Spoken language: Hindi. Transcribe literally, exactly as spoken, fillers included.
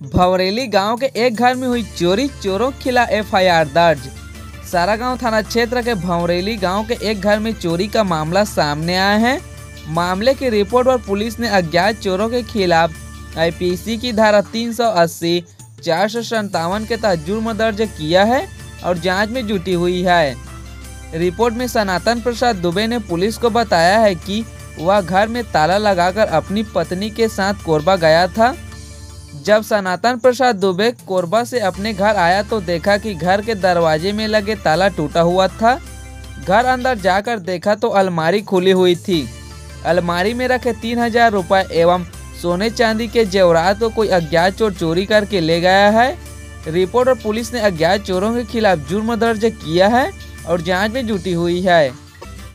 भवरेली गांव के एक घर में हुई चोरी, चोरों के खिलाफ एफ आई आर दर्ज। सारागांव थाना क्षेत्र के भवरेली गांव के एक घर में चोरी का मामला सामने आया है। मामले की रिपोर्ट पर पुलिस ने अज्ञात चोरों के खिलाफ आई पी सी की धारा तीन सौ अस्सी, चार सौ संतावन के तहत जुर्म दर्ज किया है और जांच में जुटी हुई है। रिपोर्ट में सनातन प्रसाद दुबे ने पुलिस को बताया है कि वह घर में ताला लगाकर अपनी पत्नी के साथ कोरबा गया था। जब सनातन प्रसाद दुबे कोरबा से अपने घर आया तो देखा कि घर के दरवाजे में लगे ताला टूटा हुआ था। घर अंदर जाकर देखा तो अलमारी खुली हुई थी। अलमारी में रखे तीन हजार रुपये एवं सोने चांदी के जेवरात को कोई अज्ञात चोर चोरी करके ले गया है। रिपोर्ट और पुलिस ने अज्ञात चोरों के खिलाफ जुर्म दर्ज किया है और जांच में जुटी हुई है।